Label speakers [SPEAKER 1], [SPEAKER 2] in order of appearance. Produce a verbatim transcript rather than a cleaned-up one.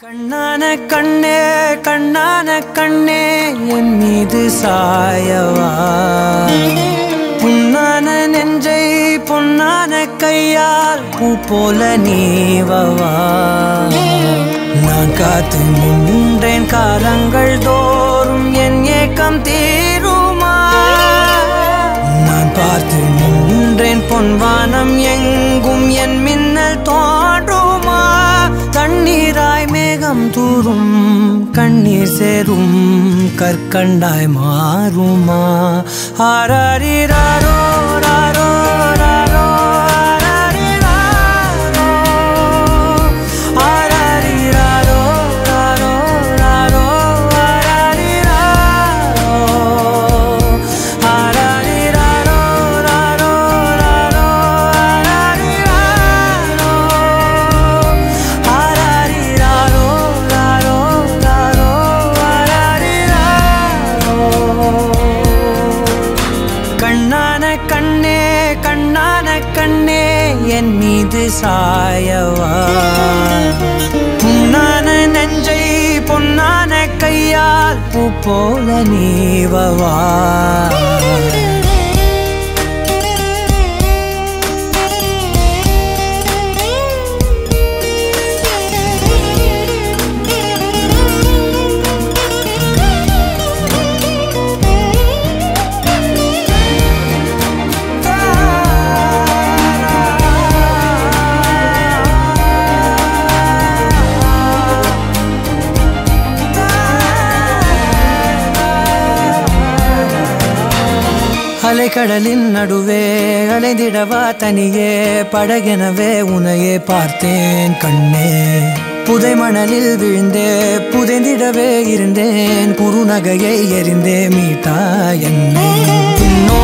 [SPEAKER 1] கண்ணான கண்ணே கண்ணான கண்ணே என் மீது சாயவா, புண்ணான நெஞ்சை பொன்னான கையால் பூ போல நீவவா. நான் காத்து நின்றேன் காலங்கள் தோறும் என் ஏக்கம் தீருமா. நான் பார்த்து நின்றேன் பொன்வானம் எங்கும் என் மின்னல் தோன்றுமா. தண்ணீராய் மேகம் தூரும் கண்ணீர் சேரும் கற்கண்டாய் மாறுமா. ஆராரிராரோ ராரோ ராரோ ஆராரிராரோ ராரோ ராரோ ஆராரிராரோ ஆராரிராரோ ராரோ ராரோ ஆராரிராரோ ராரோ ராரோ ஆராரிராரோ. கண்ணான கண்ணே கண்ணான கண்ணே என் மீது சாயவா, புண்ணான நெஞ்சை பொன்னான கையால் பூ போல நீவவா. அலைக்கடலின் நடுவே அலைந்திடவா தனியே, படகெனவே உனையே பார்த்தேன் கண்ணே. புதை மணலில் விழுந்தே புதைந்திடவே இருந்தேன், குறுநகையை எறிந்தே மீட்டா என்னை.